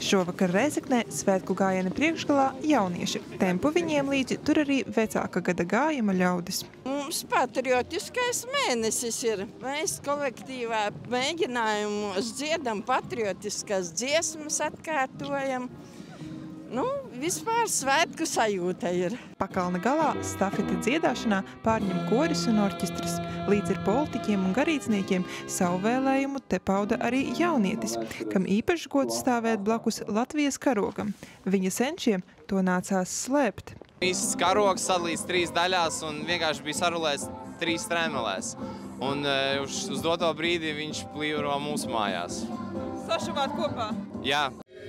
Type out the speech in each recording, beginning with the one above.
Šovakar Rēzeknē svētku gājiena priekšgalā jaunieši. Tempu viņiem līdzi tur arī vecāka gada gājuma ļaudis. Mums patriotiskais mēnesis ir. Mēs kolektīvā mēģinājumos dziedam patriotiskas dziesmas, atkārtojam. Vispār svētku sajūta ir. Pakalna galā stafeti dziedāšanā pārņem koris un orķestris. Līdz ar politiķiem un garīdzniekiem savu vēlējumu te pauda arī jaunietis, kam īpaši gods stāvēt blakus Latvijas karogam. Viņa senčiem to nācās slēpt. Viss karogs sadalīts 3 daļās un vienkārši bija sarulēts 3 stremelēs. Un uz doto brīdi viņš plīvro mūsu mājās. Sašavāt kopā? Jā.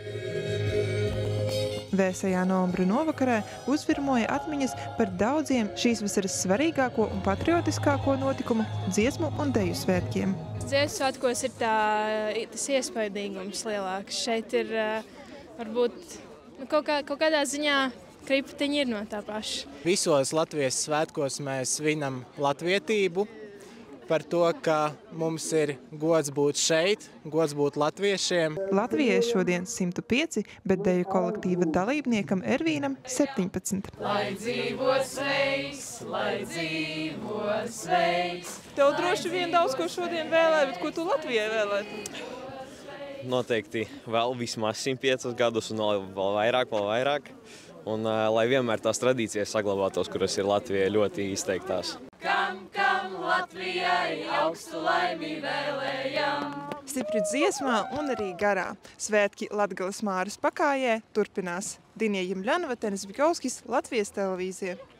Vēsajā novembra novakarē uzvirmoja atmiņas par daudziem šīs vasaras svarīgāko un patriotiskāko notikumu dziesmu un deju svētkiem. Dziesmu svētkos ir tas iespaidīgums lielāks. Šeit ir varbūt kaut kādā ziņā kriptiņi ir no tā paša. Visos Latvijas svētkos mēs svinam latvietību par to, ka mums ir gods būt šeit, gods būt latviešiem. Latvijai šodien 105, bet deju kolektīva dalībniekam Ervīnam 17. Lai dzīvo sveiks, lai dzīvo sveiks. Tev droši vien daudz ko šodien vēlē, bet ko tu Latvijai vēlētu? Noteikti vēl vismaz 105 gadus un vēl vairāk. Un lai vienmēr tās tradīcijas saglabātos, kuras ir Latvijai ļoti izteiktās. Kam Latvijai augstu laimi vēlējam. Stipri dziesmā un arī garā. Svētki Latgales Māras pakājē turpinās. Dinija Jimļanova, Tenis Vigovskis, Latvijas televīzija.